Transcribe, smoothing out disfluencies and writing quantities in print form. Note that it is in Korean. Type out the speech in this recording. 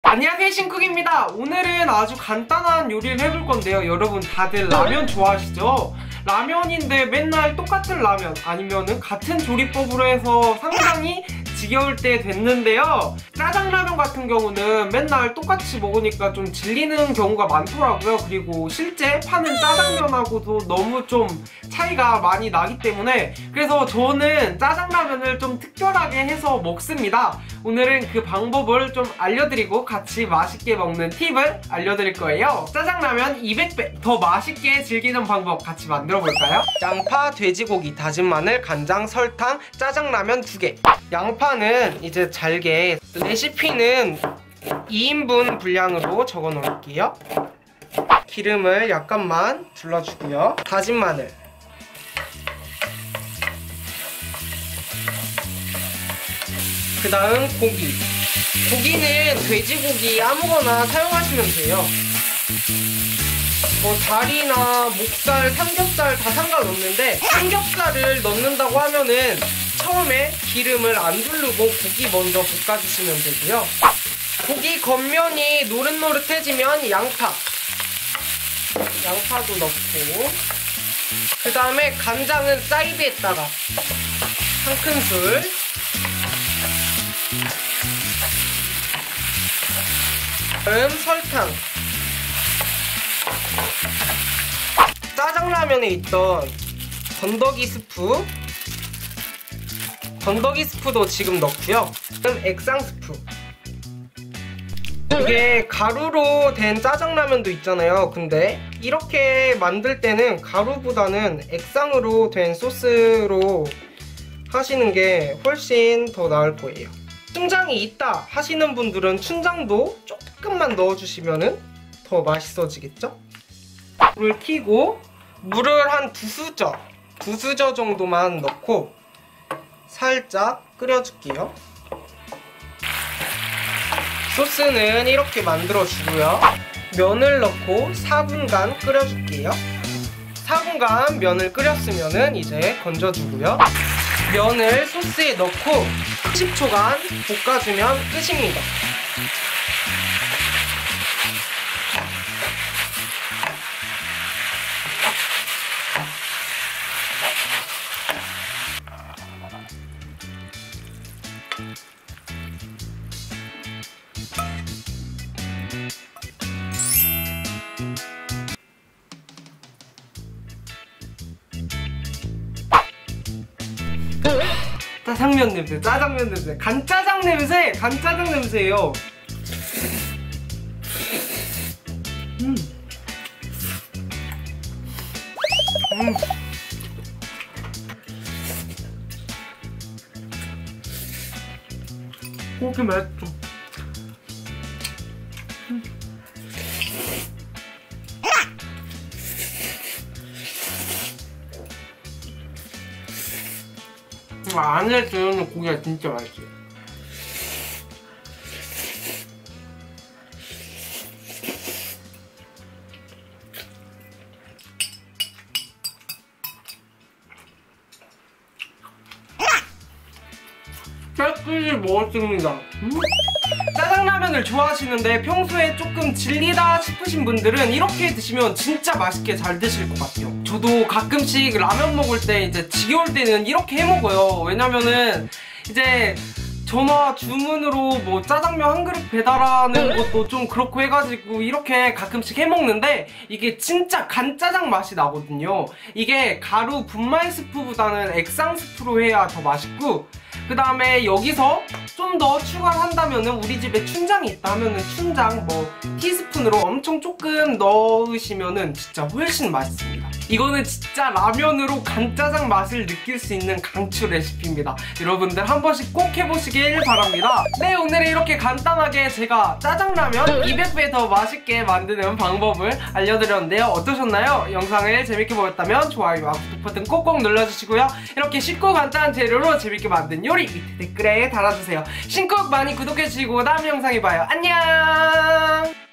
안녕하세요, 신쿡입니다. 오늘은 아주 간단한 요리를 해볼 건데요. 여러분 다들 라면 좋아하시죠? 라면인데 맨날 똑같은 라면 아니면은 같은 조리법으로 해서 상당히 지겨울 때 됐는데요. 짜장라면 같은 경우는 맨날 똑같이 먹으니까 좀 질리는 경우가 많더라고요. 그리고 실제 파는 짜장면하고도 너무 좀 차이가 많이 나기 때문에 그래서 저는 짜장라면을 좀 특별하게 해서 먹습니다. 오늘은 그 방법을 좀 알려드리고 같이 맛있게 먹는 팁을 알려드릴 거예요. 짜장라면 200배 더 맛있게 즐기는 방법 같이 만들어 볼까요? 양파, 돼지고기, 다진 마늘, 간장, 설탕, 짜장라면 2개. 양파는 이제 잘게, 레시피는 2인분 분량으로 적어 놓을게요. 기름을 약간만 둘러주고요. 다진 마늘, 그 다음 고기는 돼지고기 아무거나 사용하시면 돼요. 뭐 다리나 목살, 삼겹살 다 상관없는데 삼겹살을 넣는다고 하면은 처음에 기름을 안 두르고 고기 먼저 볶아주시면 되고요. 고기 겉면이 노릇노릇해지면 양파도 넣고, 그 다음에 간장은 사이드에다가 한 큰술, 다음 설탕, 짜장라면에 있던 건더기 스프도 지금 넣고요. 그럼 액상 스프, 이게 가루로 된 짜장라면도 있잖아요. 근데 이렇게 만들 때는 가루보다는 액상으로 된 소스로 하시는 게 훨씬 더 나을 거예요. 춘장이 있다 하시는 분들은 춘장도 조금만 넣어주시면 더 맛있어지겠죠? 불을 켜고 물을 한 두 수저 정도만 넣고 살짝 끓여줄게요. 소스는 이렇게 만들어주고요. 면을 넣고 4분간 끓여줄게요. 4분간 면을 끓였으면 이제 건져주고요. 면을 소스에 넣고 10초간 볶아주면 끝입니다. 짜장면 냄새, 짜장면 냄새, 간짜장 냄새, 간짜장 냄새예요. 고기 맛있어. 안에 들어있는 고기가 진짜 맛있어요. 깨끗이 먹었습니다. 짜장라면을 좋아하시는데 평소에 조금 질리다 싶으신 분들은 이렇게 드시면 진짜 맛있게 잘 드실 것 같아요. 저도 가끔씩 라면 먹을 때 이제 지겨울 때는 이렇게 해 먹어요. 왜냐면은 이제 전화 주문으로 뭐 짜장면 한 그릇 배달하는 것도 좀 그렇고 해가지고 이렇게 가끔씩 해 먹는데 이게 진짜 간짜장 맛이 나거든요. 이게 가루 분말 스프보다는 액상 스프로 해야 더 맛있고, 그 다음에 여기서 좀 더 추가를 한다면은 우리 집에 춘장이 있다 하면은 춘장 뭐 티스푼으로 엄청 조금 넣으시면은 진짜 훨씬 맛있습니다. 이거는 진짜 라면으로 간짜장 맛을 느낄 수 있는 강추 레시피입니다. 여러분들 한 번씩 꼭 해보시길 바랍니다. 네, 오늘은 이렇게 간단하게 제가 짜장라면 200배 더 맛있게 만드는 방법을 알려드렸는데요. 어떠셨나요? 영상을 재밌게 보셨다면 좋아요와 구독 버튼 꼭꼭 눌러주시고요. 이렇게 쉽고 간단한 재료로 재밌게 만든 요리 밑에 댓글에 달아주세요. 신쿡 많이 구독해주시고 다음 영상에 봐요. 안녕!